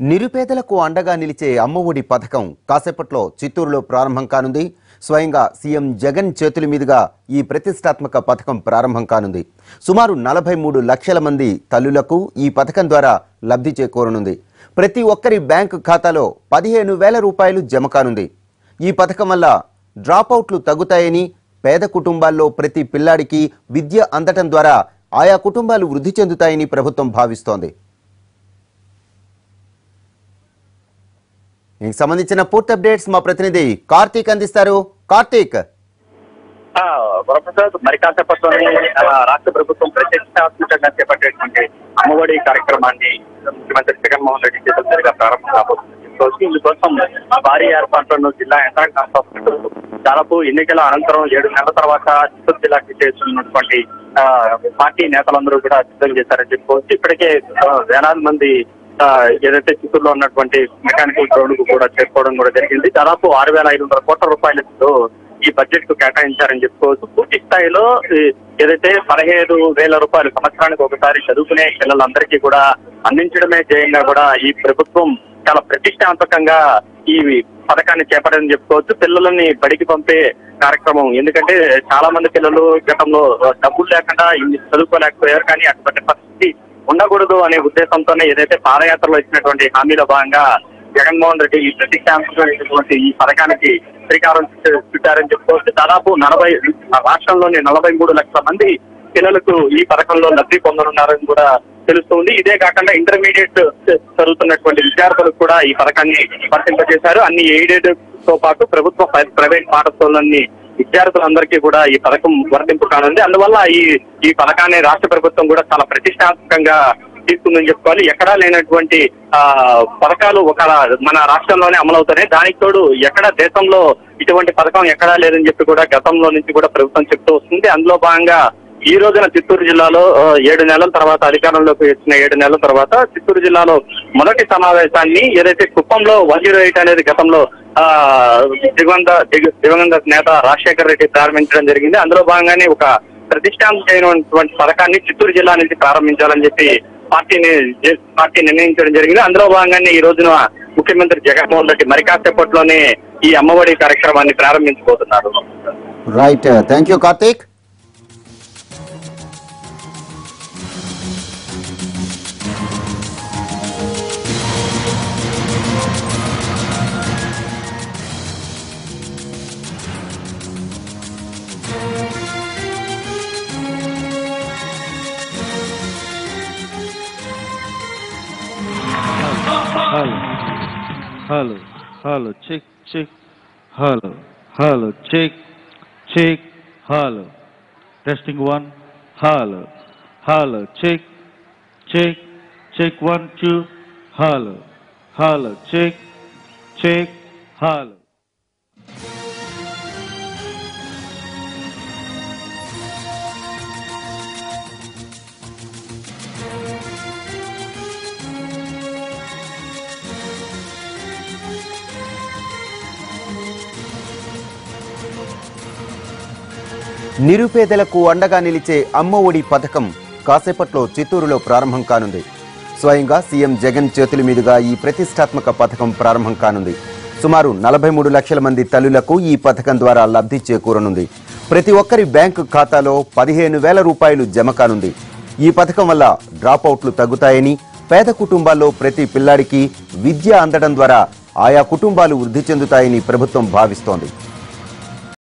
నిరుపేదలకు అండగా నిలిచే అమ్మ ఒడి పథకం కాసేపట్లో చిత్తూరులో ప్రారంభం కానుంది. స్వయంగా సీఎం జగన్ చేతుల మీదుగా ఈ ప్రతిష్టాత్మక పథకం ప్రారంభం కానుంది. సుమారు 43 లక్షల మంది తల్లులకు ఈ పథకం ద్వారా లబ్ధి చేకూరనుంది. ప్రతి ఒక్కరి బ్యాంకు ఖాతాలో 15,000 రూపాయలు జమ కానుంది. ఈ పథకం వల్ల డ్రాపౌట్లు తగ్గుతాయని, పేద కుటుంబాల్లో ప్రతి పిల్లాడికి విద్య అందటం ద్వారా ఆయా కుటుంబాలు వృద్ధి చెందుతాయని ప్రభుత్వం భావిస్తోంది. దీనికి సంబంధించిన పూర్తి అప్డేట్స్ మా ప్రతినిధి కార్తీక్ అందిస్తారు. కార్తీక్, మరి కాసేపట్లోనే రాష్ట్ర ప్రభుత్వం ప్రత్యేకంగా చేపట్టేటువంటి అమ్మఒడి కార్యక్రమాన్ని ముఖ్యమంత్రి జగన్మోహన్ రెడ్డి చేతుల మీదుగా ప్రారంభం కాబోతుంది. ఇందుకోసం భారీ ఏర్పాట్లను జిల్లా యంత్రాంగంతో దాదాపు ఎన్నికల అనంతరం 7 నెలల తర్వాత చిత్తూరు జిల్లాకి చేస్తున్నటువంటి పార్టీ నేతలందరూ కూడా సిద్ధం చేశారని చెప్పుకోవచ్చు. ఇప్పటికే వేలాది మంది ఏదైతే చిత్తూరులో ఉన్నటువంటి మెకానికల్ గ్రౌండ్ కు కూడా చేరుకోవడం కూడా జరిగింది. దాదాపు 6,500 కోట్ల రూపాయలతో ఈ బడ్జెట్ కు కేటాయించారని చెప్పుకోవచ్చు. పూర్తి స్థాయిలో ఏదైతే 15,000 రూపాయలు సంవత్సరానికి ఒకసారి చదువుకునే పిల్లలందరికీ కూడా అందించడమే ధ్యేయంగా కూడా ఈ ప్రభుత్వం చాలా ప్రతిష్టాత్మకంగా ఈ పథకాన్ని చేపట్టని చెప్పుకోవచ్చు. పిల్లలని బడికి పంపే కార్యక్రమం, ఎందుకంటే చాలా మంది పిల్లలు గతంలో డబ్బులు లేకుండా చదువుకోలేకపోయారు. కానీ అటువంటి పరిస్థితి ఉండకూడదు అనే ఉద్దేశంతోనే ఏదైతే పాదయాత్రలో ఇచ్చినటువంటి హామీలో భాగంగా జగన్మోహన్ రెడ్డి ఈ ప్రతిష్టాత్మకమైనటువంటి ఈ పథకానికి శ్రీకారం చుట్టారని చెప్పుకోవచ్చు. దాదాపు రాష్ట్రంలోని 43 లక్షల మంది పిల్లలకు ఈ పథకంలో లబ్ధి పొందనున్నారని కూడా తెలుస్తుంది. ఇదే కాకుండా ఇంటర్మీడియట్ చదువుతున్నటువంటి విద్యార్థులకు కూడా ఈ పథకాన్ని వర్తింపజేశారు. అన్ని ఎయిడెడ్ తో పాటు ప్రభుత్వ ప్రైవేట్ పాఠశాలన్నీ విద్యార్థులందరికీ కూడా ఈ పథకం వర్తింపు కానుంది. అందువల్ల ఈ పథకాన్ని రాష్ట్ర ప్రభుత్వం కూడా చాలా ప్రతిష్టాత్మకంగా తీసుకుందని చెప్పుకోవాలి. ఎక్కడా లేనటువంటి పథకాలు మన రాష్ట్రంలోనే అమలవుతున్నాయి. దానికి తోడు ఎక్కడ దేశంలో ఇటువంటి పథకం ఎక్కడా లేదని చెప్పి కూడా గతంలో నుంచి కూడా ప్రభుత్వం చెప్తూ వస్తుంది. అందులో భాగంగా ఈ రోజున చిత్తూరు జిల్లాలో 7 నెలల తర్వాత అధికారంలోకి వచ్చిన 7 నెలల తర్వాత చిత్తూరు జిల్లాలో మొదటి సమావేశాన్ని ఏదైతే కుప్పంలో 108 అనేది గతంలో దివంగత నేత రాజశేఖర్ రెడ్డి ప్రారంభించడం జరిగింది. అందులో భాగంగానే ఒక ప్రతిష్టాత్మకమైనటువంటి పథకాన్ని చిత్తూరు జిల్లా నుంచి ప్రారంభించాలని చెప్పి పార్టీ నిర్ణయించడం జరిగింది. అందులో భాగంగానే ఈ రోజున ముఖ్యమంత్రి జగన్మోహన్ రెడ్డి మరి కాసేపట్లోనే ఈ అమ్మఒడి కార్యక్రమాన్ని ప్రారంభించబోతున్నారు. Right, thank you Karthik. Hello, check, hello, check, hello, testing 1, hello, check, 1, 2, hello, check, hello. నిరుపేదలకు అండగా నిలిచే అమ్మ ఒడి పథకం కాసేపట్లో చిత్తూరులో ప్రారంభం కానుంది. స్వయంగా సీఎం జగన్ చేతుల మీదుగా ఈ ప్రతిష్టాత్మక పథకం ప్రారంభం కానుంది. సుమారు 43 లక్షల మంది తల్లులకు ఈ పథకం ద్వారా లబ్ధి చేకూరనుంది. ప్రతి ఒక్కరి బ్యాంకు ఖాతాలో 15,000 రూపాయలు జమ కానుంది. ఈ పథకం వల్ల డ్రాపౌట్లు తగ్గుతాయని, పేద కుటుంబాల్లో ప్రతి పిల్లాడికి విద్య అందడం ద్వారా ఆయా కుటుంబాలు వృద్ధి చెందుతాయని ప్రభుత్వం భావిస్తోంది.